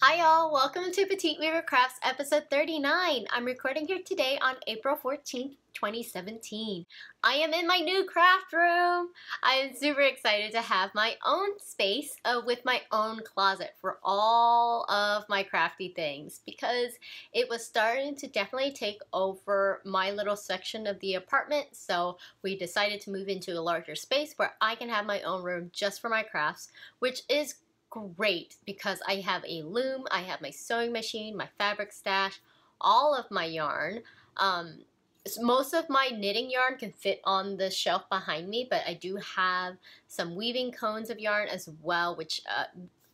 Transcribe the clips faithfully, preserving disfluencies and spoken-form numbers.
Hi y'all, welcome to Petite Weaver Crafts episode thirty-nine. I'm recording here today on April fourteenth, twenty seventeen. I am in my new craft room. I am super excited to have my own space uh, with my own closet for all of my crafty things because it was starting to definitely take over my little section of the apartment, so we decided to move into a larger space where I can have my own room just for my crafts, which is great because I have a loom, I have my sewing machine, my fabric stash, all of my yarn. Um, most of my knitting yarn can fit on the shelf behind me, but I do have some weaving cones of yarn as well, which uh,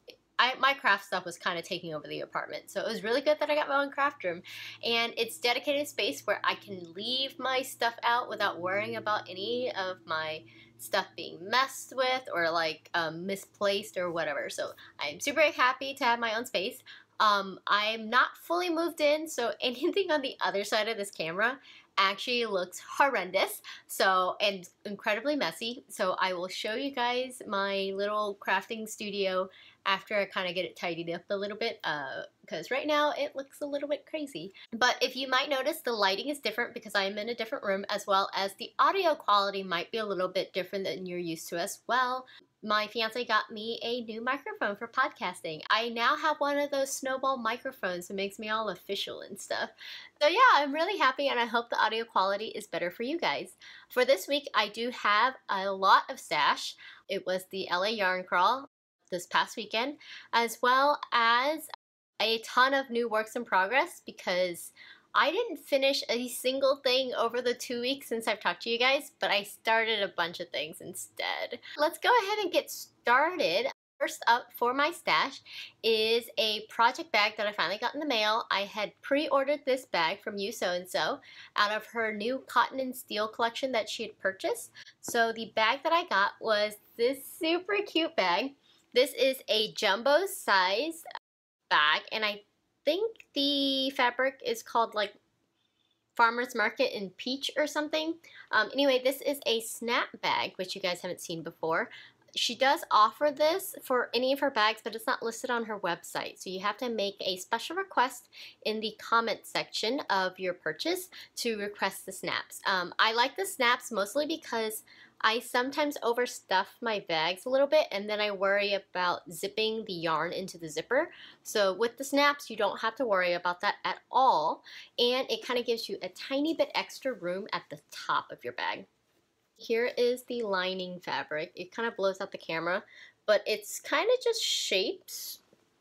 I, my craft stuff was kind of taking over the apartment. So it was really good that I got my own craft room. And it's dedicated space where I can leave my stuff out without worrying about any of my stuff being messed with or like um, misplaced or whatever. So I'm super happy to have my own space. Um, I'm not fully moved in, so anything on the other side of this camera actually looks horrendous, so and incredibly messy. So I will show you guys my little crafting studio after I kind of get it tidied up a little bit, uh, because right now it looks a little bit crazy. But if you might notice, the lighting is different because I'm in a different room, as well as the audio quality might be a little bit different than you're used to as well. My fiance got me a new microphone for podcasting. I now have one of those snowball microphones that makes me all official and stuff. So yeah, I'm really happy and I hope the audio quality is better for you guys. For this week, I do have a lot of stash. It was the L A Yarn Crawl this past weekend, as well as a ton of new works in progress because I didn't finish a single thing over the two weeks since I've talked to you guys, but I started a bunch of things instead. Let's go ahead and get started. First up for my stash is a project bag that I finally got in the mail. I had pre-ordered this bag from You So and So out of her new cotton and steel collection that she had purchased. So the bag that I got was this super cute bag. This is a jumbo size bag, and I think the fabric is called like Farmer's Market in Peach or something. Um, anyway, this is a snap bag, which you guys haven't seen before. She does offer this for any of her bags, but it's not listed on her website. So you have to make a special request in the comment section of your purchase to request the snaps. Um, I like the snaps mostly because I sometimes overstuff my bags a little bit and then I worry about zipping the yarn into the zipper. So with the snaps, you don't have to worry about that at all. And it kind of gives you a tiny bit extra room at the top of your bag. Here is the lining fabric. It kind of blows out the camera, but it's kind of just shaped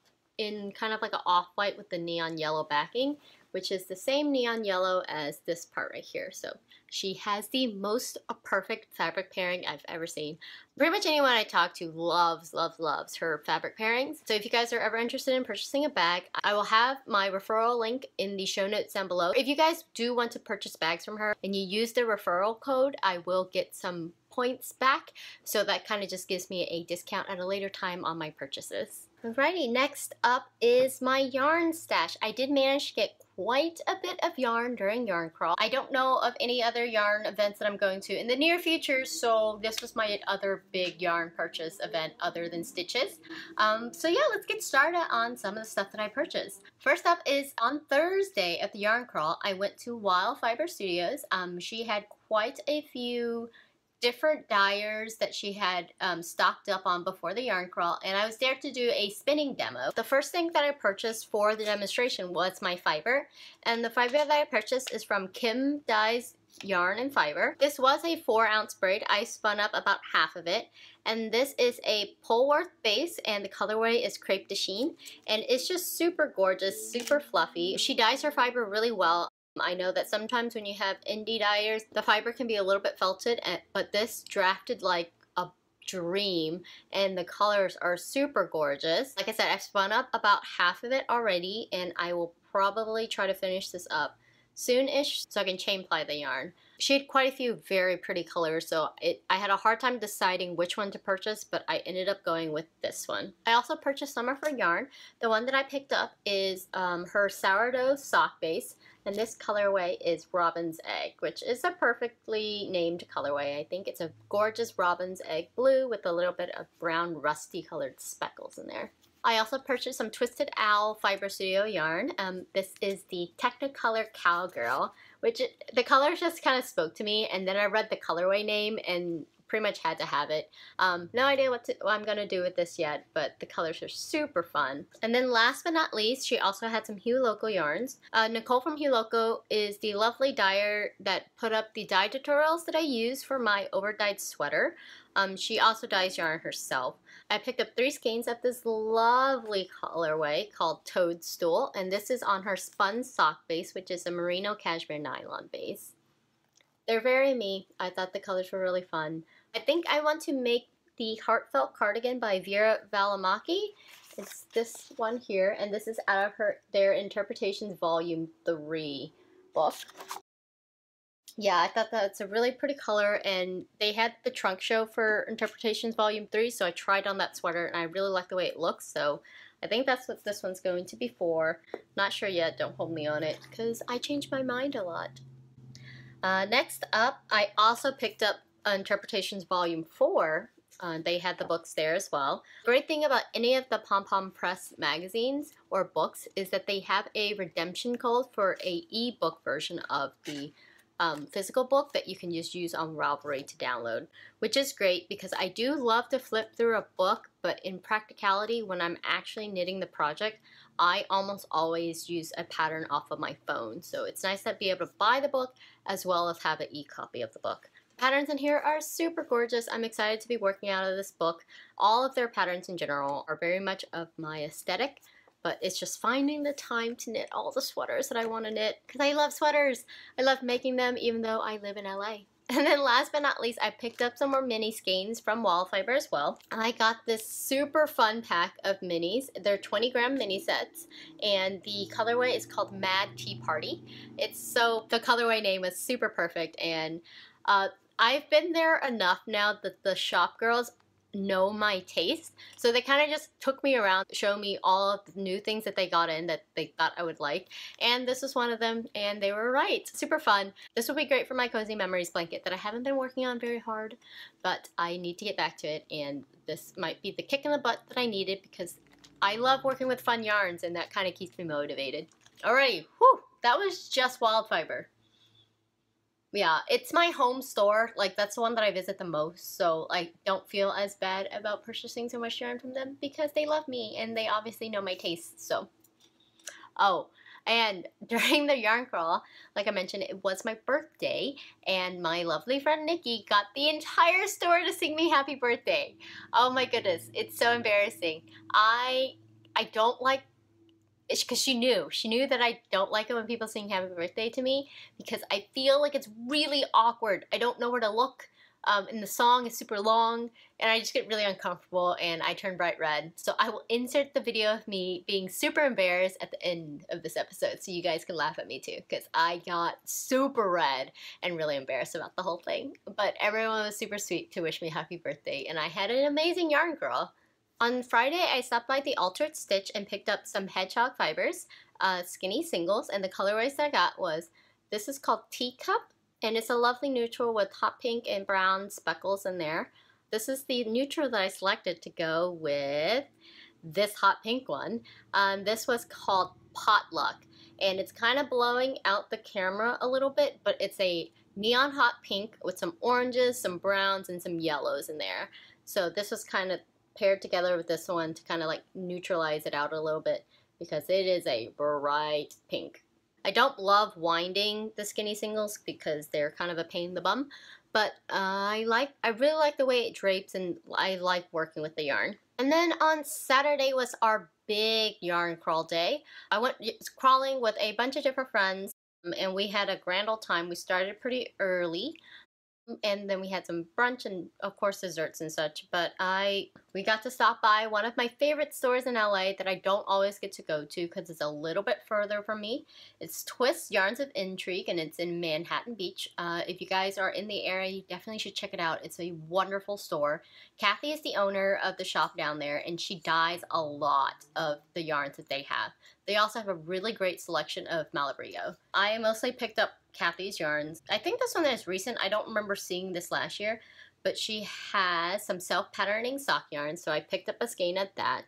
in kind of like an off-white with the neon yellow backing, which is the same neon yellow as this part right here. So she has the most perfect fabric pairing I've ever seen. Pretty much anyone I talk to loves, loves, loves her fabric pairings. So if you guys are ever interested in purchasing a bag, I will have my referral link in the show notes down below. If you guys do want to purchase bags from her and you use the referral code, I will get some points back. So that kind of just gives me a discount at a later time on my purchases. Alrighty, next up is my yarn stash. I did manage to get quite a bit of yarn during Yarn Crawl. I don't know of any other yarn events that I'm going to in the near future, so this was my other big yarn purchase event other than Stitches. Um, so yeah, let's get started on some of the stuff that I purchased. First up is on Thursday at the Yarn Crawl, I went to Wild Fiber Studios. Um, she had quite a few different dyers that she had um, stocked up on before the Yarn Crawl, and I was there to do a spinning demo. The first thing that I purchased for the demonstration was my fiber, and the fiber that I purchased is from Kim Dyes Yarn and Fiber. This was a four ounce braid. I spun up about half of it, and this is a Polworth base, and the colorway is Crepe de Chine, and it's just super gorgeous, super fluffy. She dyes her fiber really well. I know that sometimes when you have indie dyers, the fiber can be a little bit felted, but this drafted like a dream, and the colors are super gorgeous. Like I said, I've spun up about half of it already, and I will probably try to finish this up soon-ish so I can chain ply the yarn. She had quite a few very pretty colors, so it, I had a hard time deciding which one to purchase, but I ended up going with this one. I also purchased some of her yarn. The one that I picked up is um, her Sourdough sock base, and this colorway is Robin's Egg, which is a perfectly named colorway. I think it's a gorgeous Robin's Egg blue with a little bit of brown rusty colored speckles in there. I also purchased some Twisted Owl Fiber Studio yarn. Um, this is the Technicolor Cowgirl, which it, the colors just kind of spoke to me, and then I read the colorway name and pretty much had to have it. Um, no idea what, to, what I'm going to do with this yet, but the colors are super fun. And then last but not least, she also had some HueLoco yarns. Uh, Nicole from HueLoco is the lovely dyer that put up the dye tutorials that I use for my over-dyed sweater. Um, she also dyes yarn herself. I picked up three skeins of this lovely colorway called Toadstool, and this is on her Spun sock base, which is a merino cashmere nylon base. They're very me. I thought the colors were really fun. I think I want to make the Heartfelt cardigan by Veera Valimaki. It's this one here, and this is out of her their Interpretations Volume three book. Yeah, I thought that's a really pretty color, and they had the trunk show for Interpretations Volume three, so I tried on that sweater, and I really like the way it looks, so I think that's what this one's going to be for. Not sure yet, don't hold me on it, because I change my mind a lot. Uh, next up, I also picked up Interpretations Volume four. Uh, they had the books there as well. The great thing about any of the Pom Pom Press magazines or books is that they have a redemption code for a e-book version of the um, physical book that you can just use on Ravelry to download, which is great because I do love to flip through a book, but in practicality, when I'm actually knitting the project, I almost always use a pattern off of my phone. So it's nice to be able to buy the book as well as have an e-copy of the book. The patterns in here are super gorgeous. I'm excited to be working out of this book. All of their patterns in general are very much of my aesthetic, but it's just finding the time to knit all the sweaters that I want to knit because I love sweaters. I love making them even though I live in L A. And then last but not least, I picked up some more mini skeins from Wallfiber as well. I got this super fun pack of minis. They're twenty gram mini sets, and the colorway is called Mad Tea Party. It's so, the colorway name was super perfect, and uh, I've been there enough now that the shop girls know my taste, so they kind of just took me around, show me all of the new things that they got in that they thought I would like, and this was one of them, and they were right. Super fun. This will be great for my Cozy Memories blanket that I haven't been working on very hard, but I need to get back to it, and this might be the kick in the butt that I needed because I love working with fun yarns, and that kind of keeps me motivated. Alrighty, whew, that was just Wildfiber. Yeah, it's my home store. Like, that's the one that I visit the most, so I don't feel as bad about purchasing so much yarn from them because they love me and they obviously know my tastes, so. Oh, and during the yarn crawl, like I mentioned, it was my birthday, and my lovely friend Nikki got the entire store to sing me happy birthday. Oh my goodness, it's so embarrassing. I, I don't like because she knew. She knew that I don't like it when people sing happy birthday to me because I feel like it's really awkward. I don't know where to look, um, and the song is super long, and I just get really uncomfortable, and I turn bright red. So I will insert the video of me being super embarrassed at the end of this episode so you guys can laugh at me too, because I got super red and really embarrassed about the whole thing. But everyone was super sweet to wish me happy birthday, and I had an amazing yarn girl. On Friday, I stopped by the Altered Stitch and picked up some Hedgehog fibers, uh, skinny singles, and the colorways that I got was, this is called Teacup, and it's a lovely neutral with hot pink and brown speckles in there. This is the neutral that I selected to go with this hot pink one. Um, this was called Potluck, and it's kind of blowing out the camera a little bit, but it's a neon hot pink with some oranges, some browns, and some yellows in there. So this was kind of paired together with this one to kind of like neutralize it out a little bit because it is a bright pink. I don't love winding the skinny singles because they're kind of a pain in the bum, but uh, I like I really like the way it drapes, and I like working with the yarn. And then on Saturday was our big yarn crawl day. I went crawling with a bunch of different friends, and we had a grand old time. We started pretty early, and then we had some brunch and of course desserts and such, but I we got to stop by one of my favorite stores in L A that I don't always get to go to because it's a little bit further from me. It's Twist Yarns of Intrigue, and it's in Manhattan Beach. Uh, if you guys are in the area, you definitely should check it out. It's a wonderful store. Kathy is the owner of the shop down there, and she dyes a lot of the yarns that they have. They also have a really great selection of Malabrigo. I mostly picked up Kathy's yarns. I think this one is recent. I don't remember seeing this last year, but she has some self-patterning sock yarns, so I picked up a skein of that.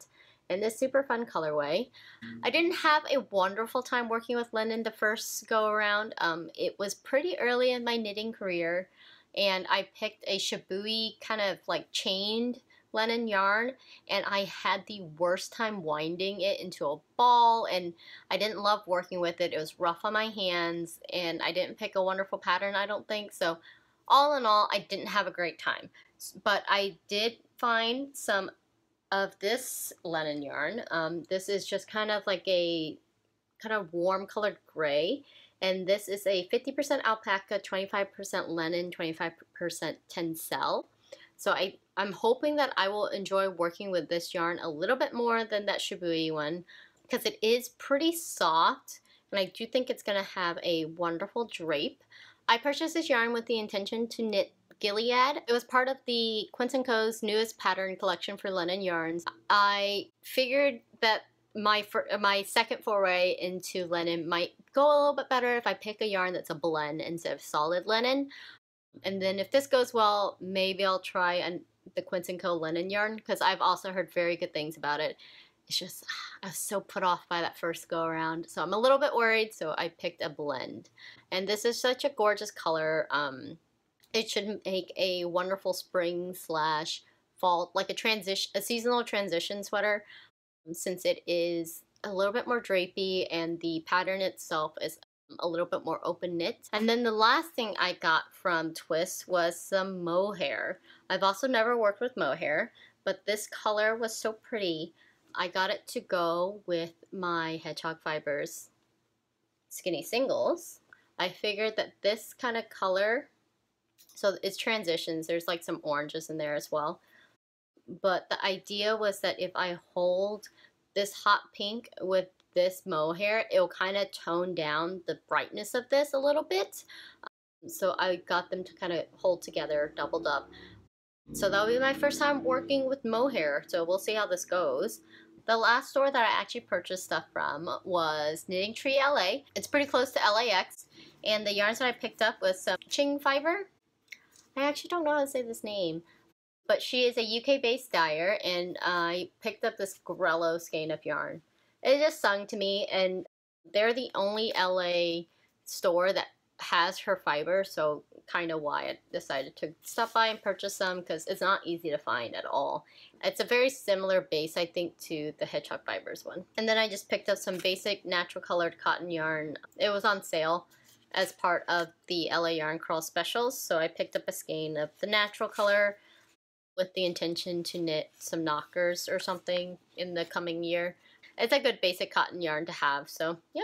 in this super fun colorway. I didn't have a wonderful time working with linen the first go around. Um, it was pretty early in my knitting career, and I picked a shabui kind of like chained linen yarn, and I had the worst time winding it into a ball, and I didn't love working with it. It was rough on my hands, and I didn't pick a wonderful pattern, I don't think. So all in all, I didn't have a great time. But I did find some of this linen yarn. Um, this is just kind of like a kind of warm colored gray, and this is a fifty percent alpaca, twenty-five percent linen, twenty-five percent tencel. So I, I'm hoping that I will enjoy working with this yarn a little bit more than that shabui one, because it is pretty soft, and I do think it's going to have a wonderful drape. I purchased this yarn with the intention to knit Gilead. It was part of the Quince and Co's newest pattern collection for linen yarns. I figured that my my second foray into linen might go a little bit better if I pick a yarn that's a blend instead of solid linen. And then if this goes well, maybe I'll try an, the Quince and Co linen yarn, because I've also heard very good things about it. It's just, I was so put off by that first go around. So I'm a little bit worried, so I picked a blend. And this is such a gorgeous color. Um, it should make a wonderful spring slash fall, like a transition, a seasonal transition sweater, since it is a little bit more drapey and the pattern itself is a little bit more open knit. And then the last thing I got from Twist was some mohair. I've also never worked with mohair, but this color was so pretty. I got it to go with my Hedgehog Fibres skinny singles. I figured that this kind of color, so it's transitions, there's like some oranges in there as well, but the idea was that if I hold this hot pink with this mohair, it'll kind of tone down the brightness of this a little bit. Um, so I got them to kind of hold together, doubled up. So that'll be my first time working with mohair, so we'll see how this goes. The last store that I actually purchased stuff from was Knitting Tree L A. It's pretty close to L A X, and the yarns that I picked up was some Qing fiber. I actually don't know how to say this name, but she is a U K-based dyer, and I picked up this Grello skein of yarn. It just sung to me, and they're the only L A store that has her fiber, so kind of why I decided to stop by and purchase some, because it's not easy to find at all. It's a very similar base, I think, to the Hedgehog Fibres one. And then I just picked up some basic natural colored cotton yarn. It was on sale as part of the L A Yarn Crawl specials, so I picked up a skein of the natural color with the intention to knit some knockers or something in the coming year. It's a good basic cotton yarn to have, so yeah.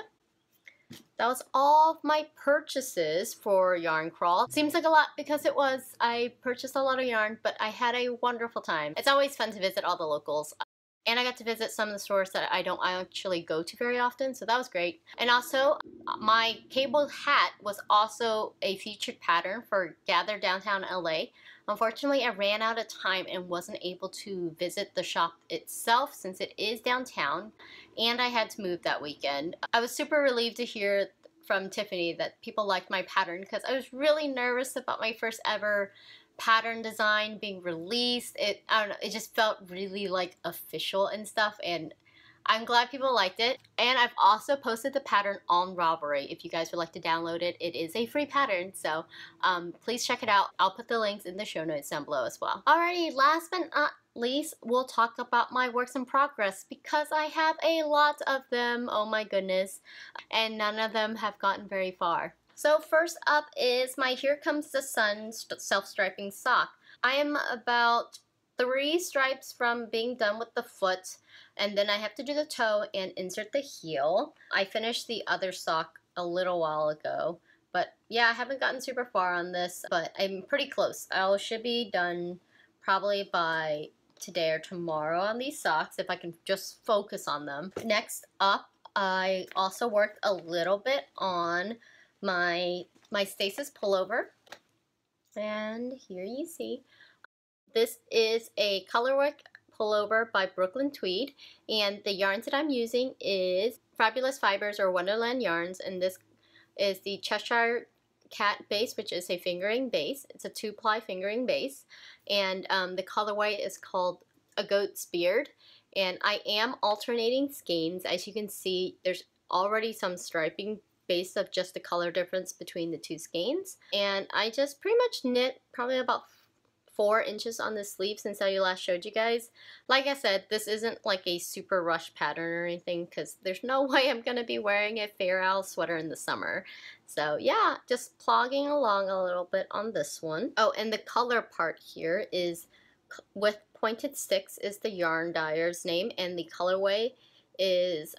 That was all of my purchases for Yarn Crawl. Seems like a lot because it was. I purchased a lot of yarn, but I had a wonderful time. It's always fun to visit all the locals. And I got to visit some of the stores that I don't actually go to very often, so that was great. And also, my cable hat was also a featured pattern for Gather Downtown L A. Unfortunately, I ran out of time and wasn't able to visit the shop itself since it is downtown, and I had to move that weekend. I was super relieved to hear from Tiffany that people liked my pattern, because I was really nervous about my first ever pattern design being released. It, I don't know, it just felt really like official and stuff, and I'm glad people liked it. And I've also posted the pattern on Raabe if you guys would like to download it. It is a free pattern, so um, please check it out. I'll put the links in the show notes down below as well. Alrighty, last but not least, we'll talk about my works in progress, because I have a lot of them, oh my goodness, and none of them have gotten very far. So first up is my Here Comes the Sun self-striping sock. I am about three stripes from being done with the foot, and then I have to do the toe and insert the heel. I finished the other sock a little while ago, but yeah, I haven't gotten super far on this, but I'm pretty close. I should be done probably by today or tomorrow on these socks if I can just focus on them. Next up, I also worked a little bit on my my Stasis pullover, and here you see this is a colorwork pullover by Brooklyn Tweed, and the yarns that I'm using is Fabulous Fibres or Wonderland yarns, and this is the Cheshire Cat base, which is a fingering base. It's a two-ply fingering base, and um, the colorway is called A Goat's Beard, And I am alternating skeins. As you can see, there's already some striping based of just the color difference between the two skeins. And I just pretty much knit probably about four inches on the sleeve since I last showed you guys. Like I said, this isn't like a super rush pattern or anything because there's no way I'm going to be wearing a Fair Owl sweater in the summer. So yeah, just plogging along a little bit on this one. Oh, and the color part here is with Pointed Sticks is the yarn dyer's name, and the colorway is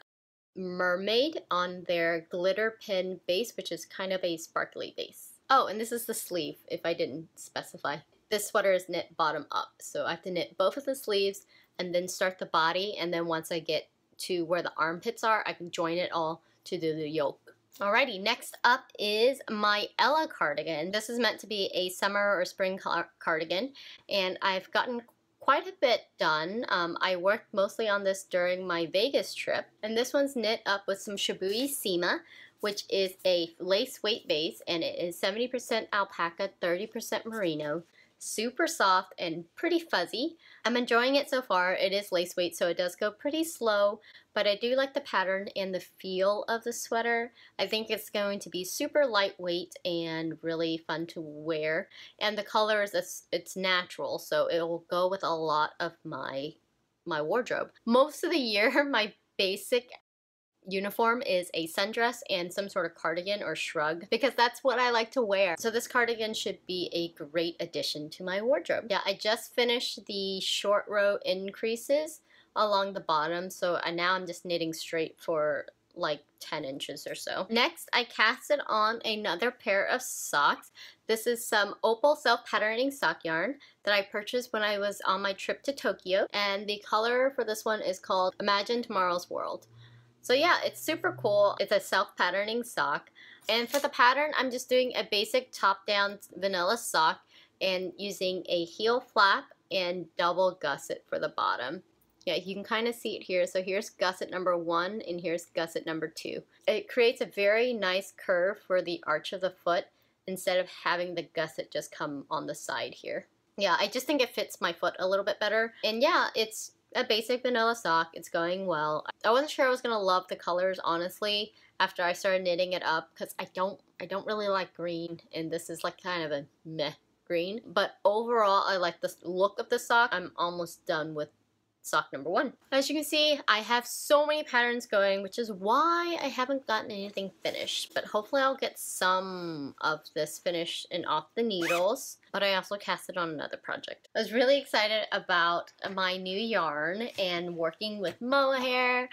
Mermaid on their glitter pin base, which is kind of a sparkly base. Oh, and this is the sleeve, if I didn't specify. This sweater is knit bottom up, so I have to knit both of the sleeves and then start the body, and then once I get to where the armpits are, I can join it all to do the yoke. Alrighty, next up is my Ella cardigan. This is meant to be a summer or spring cardigan, and I've gotten quite a bit done. Um, I worked mostly on this during my Vegas trip, and this one's knit up with some Shibui Sima, which is a lace weight base, and it is seventy percent alpaca, thirty percent merino. Super soft and pretty fuzzy. I'm enjoying it so far. It is lace weight, so it does go pretty slow, but I do like the pattern and the feel of the sweater. I think it's going to be super lightweight and really fun to wear. And the color is it's, it's natural, so it will go with a lot of my my wardrobe. Most of the year, my basic uniform is a sundress and some sort of cardigan or shrug because that's what I like to wear. So this cardigan should be a great addition to my wardrobe. Yeah, I just finished the short row increases along the bottom, so now I'm just knitting straight for like ten inches or so. Next, I casted on another pair of socks. This is some Opal self-patterning sock yarn that I purchased when I was on my trip to Tokyo, and the color for this one is called Imagine Tomorrow's World. So yeah, it's super cool. It's a self-patterning sock. And for the pattern, I'm just doing a basic top-down vanilla sock and using a heel flap and double gusset for the bottom. Yeah, you can kind of see it here. So here's gusset number one and here's gusset number two. It creates a very nice curve for the arch of the foot instead of having the gusset just come on the side here. Yeah, I just think it fits my foot a little bit better. And yeah, it's a basic vanilla sock. It's going well. I wasn't sure I was gonna love the colors, honestly, after I started knitting it up, because I don't I don't really like green, and this is like kind of a meh green. But overall, I like the look of the sock. I'm almost done with sock number one. As you can see, I have so many patterns going, which is why I haven't gotten anything finished. But hopefully I'll get some of this finished and off the needles. But I also cast it on another project. I was really excited about my new yarn and working with mohair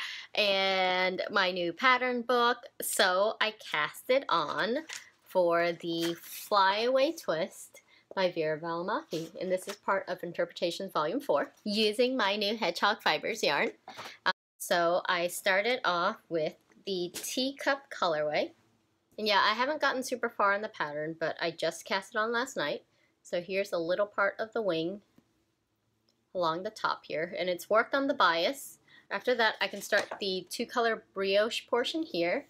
and my new pattern book. So I cast it on for the Flyaway Twist by Veera Valimaki, and this is part of Interpretations Volume four, using my new Hedgehog Fibres yarn. Um, so I started off with the Teacup colorway, and yeah, I haven't gotten super far in the pattern, but I just cast it on last night. So here's a little part of the wing along the top here, and it's worked on the bias. After that, I can start the two-color brioche portion here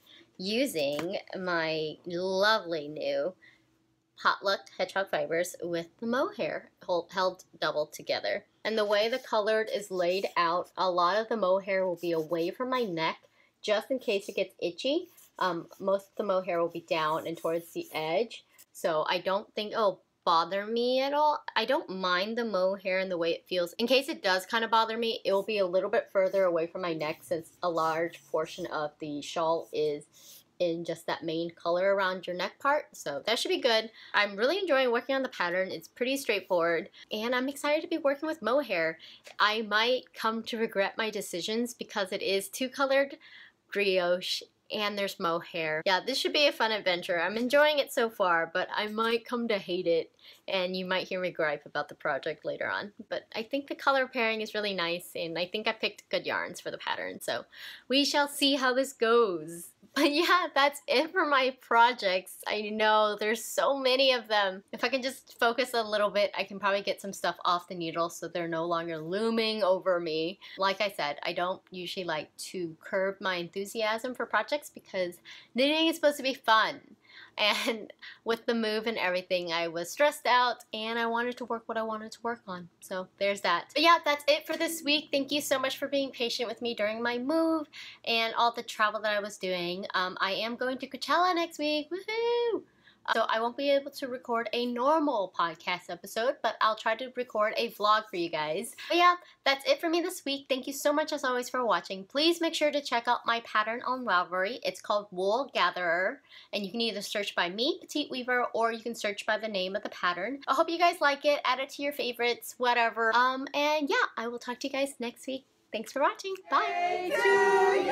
using my lovely new Potluck Hedgehog Fibres with the mohair hold, held double together. And the way the colored is laid out, a lot of the mohair will be away from my neck just in case it gets itchy. Um, most of the mohair will be down and towards the edge, so I don't think it'll bother me at all. I don't mind the mohair and the way it feels. In case it does kind of bother me, it will be a little bit further away from my neck since a large portion of the shawl is in just that main color around your neck part, so that should be good. I'm really enjoying working on the pattern. It's pretty straightforward, and I'm excited to be working with mohair. I might come to regret my decisions because it is two-colored brioche and there's mohair. Yeah, this should be a fun adventure. I'm enjoying it so far, but I might come to hate it, and you might hear me gripe about the project later on. But I think the color pairing is really nice, and I think I picked good yarns for the pattern, so we shall see how this goes. But yeah, that's it for my projects. I know there's so many of them. If I can just focus a little bit, I can probably get some stuff off the needle so they're no longer looming over me. Like I said, I don't usually like to curb my enthusiasm for projects because knitting is supposed to be fun. And with the move and everything, I was stressed out and I wanted to work what I wanted to work on. So there's that. But yeah, that's it for this week. Thank you so much for being patient with me during my move and all the travel that I was doing. Um, I am going to Coachella next week. Woohoo! So I won't be able to record a normal podcast episode, but I'll try to record a vlog for you guys. But yeah, that's it for me this week. Thank you so much as always for watching. Please make sure to check out my pattern on Ravelry. It's called Wool Gatherer, and you can either search by me, Petite Weaver, or you can search by the name of the pattern. I hope you guys like it. Add it to your favorites, whatever. Um, and yeah, I will talk to you guys next week. Thanks for watching. Bye. Hey to you.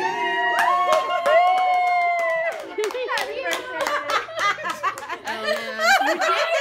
Happy birthday. Oh, no. You did it.